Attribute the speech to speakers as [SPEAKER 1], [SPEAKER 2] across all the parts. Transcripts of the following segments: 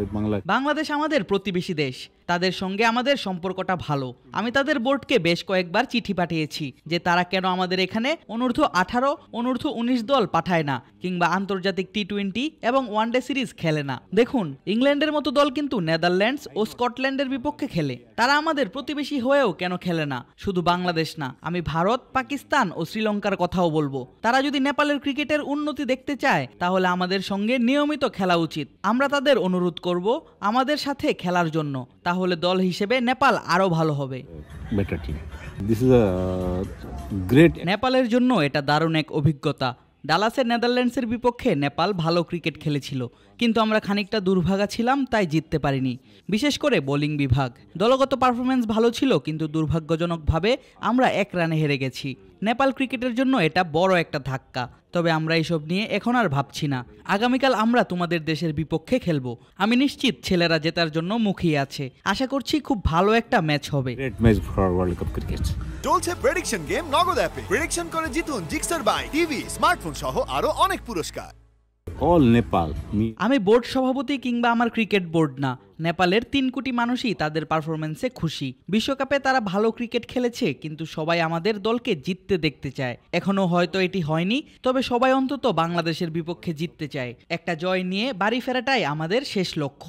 [SPEAKER 1] বাংলাদেশ আমাদের প্রতিবেশী দেশ, তাদের সঙ্গে আমাদের সম্পর্কটা ভালো। আমি তাদের বোর্ডকে বেশ কয়েকবার চিঠি পাঠিয়েছি যে তারা কেন আমাদের এখানে অনূর্ধ্ব-18, অনূর্ধ্ব-19 দল পাঠায় না, কিংবা আন্তর্জাতিক টি-20 এবং ওয়ানডে সিরিজ খেলে না। দেখুন, ইংল্যান্ডের মতো দল কিন্তু নেদারল্যান্ডস ও স্কটল্যান্ডের বিপক্ষে খেলে। তারা আমাদের প্রতিবেশী হয়েও কেন খেলে না? শুধু বাংলাদেশ না, আমি ভারত, পাকিস্তান ও শ্রীলঙ্কার কথাও বলবো। তারা যদি নেপালের ক্রিকেটের উন্নতি দেখতে চায় তাহলে আমাদের সঙ্গে নিয়মিত খেলা উচিত। আমরা তাদের অনুরোধ করব আমাদের সাথে খেলার জন্য, তাহলে দল হিসেবে নেপাল আরো ভালো হবে। নেপালের জন্য এটা দারুণ এক অভিজ্ঞতা। ডালাসের নেদারল্যান্ডসের বিপক্ষে নেপাল ভালো ক্রিকেট খেলেছিল, কিন্তু আমরা খানিকটা দুর্ভাগা ছিলাম, তাই জিততে পারিনি। বিশেষ করে বোলিং বিভাগ। দলগত পারফরমেন্স ভালো ছিল, কিন্তু দুর্ভাগ্যজনকভাবে আমরা 1 রানে হেরে গেছি। নেপাল ক্রিকেটের জন্য এটা বড় একটা ধাক্কা, তবে আমরা এসব নিয়ে এখন আর ভাবছি না। আগামীকাল আমরা তোমাদের দেশের বিপক্ষে খেলবো। আমি নিশ্চিত ছেলেরা জেতার জন্য মুখিয়ে আছে। আশা করছি খুব ভালো একটা ম্যাচ হবে।
[SPEAKER 2] চলছে প্রেডিকশন গেম নগদ অ্যাপে। প্রেডিকশন করে জিতুন জিক্সার বাইক, টিভি, স্মার্টফোন সহ আরো অনেক পুরস্কার।
[SPEAKER 1] আমি বোর্ড সভাপতি কিংবা আমার ক্রিকেট বোর্ড না, নেপালের 3 কোটি মানুষই তাদের পারফরমেন্সে খুশি। বিশ্বকাপে তারা ভালো ক্রিকেট খেলেছে, কিন্তু সবাই আমাদের দলকে জিততে দেখতে চায়। এখনো হয়তো এটি হয়নি, তবে সবাই অন্তত বাংলাদেশের বিপক্ষে জিততে চায়। একটা জয় নিয়ে বাড়ি ফেরাটাই আমাদের শেষ লক্ষ্য।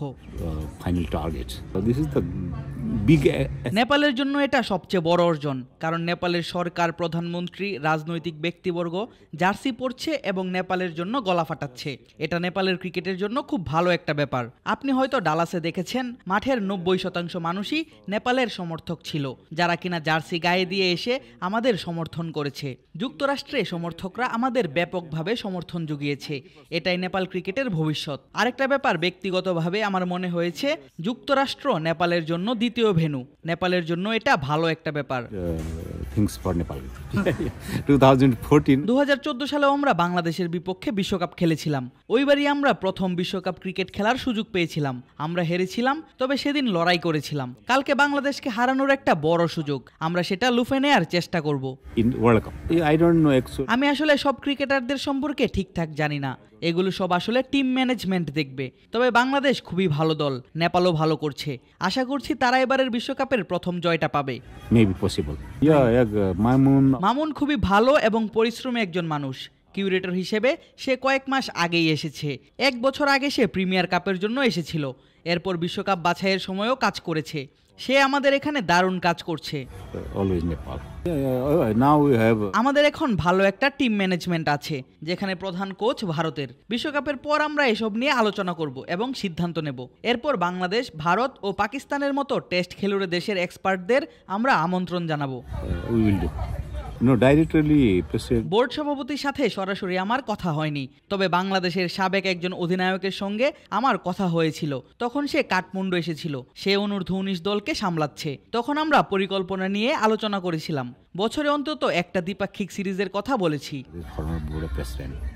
[SPEAKER 1] নেপালের জন্য এটা সবচেয়ে বড় অর্জন, কারণ নেপালের সরকার, প্রধানমন্ত্রী, রাজনৈতিক ব্যক্তিবর্গ জার্সি পরছে এবং নেপালের জন্য গলা ফাটাচ্ছে। এটা নেপালের ক্রিকেটের জন্য খুব ভালো একটা ব্যাপার। আপনি হয়তো ডালাসে দেখেছেন, মাঠের 90% মানুষই নেপালের সমর্থক ছিল, যারা কিনা জার্সি গায়ে দিয়ে এসে আমাদের সমর্থন করেছে। যুক্তরাষ্ট্রে সমর্থকরা আমাদের ব্যাপকভাবে সমর্থন জুগিয়েছে। এটাই নেপাল ক্রিকেটের ভবিষ্যৎ। আরেকটা ব্যাপার, ব্যক্তিগতভাবে আমার মনে হয়েছে যুক্তরাষ্ট্র নেপালের জন্য দ্বিতীয় ভেন্যু। নেপালের জন্য এটা ভালো একটা ব্যাপার। 2014 সালেও আমরা বাংলাদেশের বিপক্ষে বিশ্বকাপ খেলেছিলাম। ওইবারই আমরা প্রথম বিশ্বকাপ ক্রিকেট খেলার সুযোগ পেয়েছিলাম। আমরা হেরেছিলাম, তবে সেদিন লড়াই করেছিলাম। কালকে বাংলাদেশকে হারানোর একটা বড় সুযোগ, আমরা সেটা লুফে নেওয়ার চেষ্টা করব। আমি আসলে সব ক্রিকেটারদের সম্পর্কে ঠিকঠাক জানি না, এগুলো সব আসলে টিম ম্যানেজমেন্ট দেখবে। তবে বাংলাদেশ খুবই ভালো দল, নেপালও ভালো করছে। আশা করছি তারা এবারের বিশ্বকাপের প্রথম জয়টা পাবে। মামুন খুবই ভালো এবং পরিশ্রমী একজন মানুষ। কিউরেটর হিসেবে সে কয়েক মাস আগেই এসেছে। 1 বছর আগে সে প্রিমিয়ার কাপের জন্য এসেছিল। এরপর বিশ্বকাপ বাছাইয়ের সময়ও কাজ করেছে। সে আমাদের এখানে দারুণ কাজ করছে। আমাদের এখন ভালো একটা টিম ম্যানেজমেন্ট আছে, যেখানে প্রধান কোচ ভারতের। বিশ্বকাপের পর আমরা এসব নিয়ে আলোচনা করব এবং সিদ্ধান্ত নেব। এরপর বাংলাদেশ, ভারত ও পাকিস্তানের মতো টেস্ট খেলুড়ে দেশের এক্সপার্টদের আমরা আমন্ত্রণ জানাবো। বোর্ড সভাপতির সাথে সরাসরি আমার কথা হয়নি, তবে বাংলাদেশের সাবেক একজন অধিনায়কের সঙ্গে আমার কথা হয়েছিল। তখন সে কাঠমান্ডু এসেছিল। সে অনূর্ধ্ব-19 দলকে সামলাচ্ছে। তখন আমরা পরিকল্পনা নিয়ে আলোচনা করেছিলাম। বছরে অন্তত একটা দ্বিপাক্ষিক সিরিজের কথা বলেছি।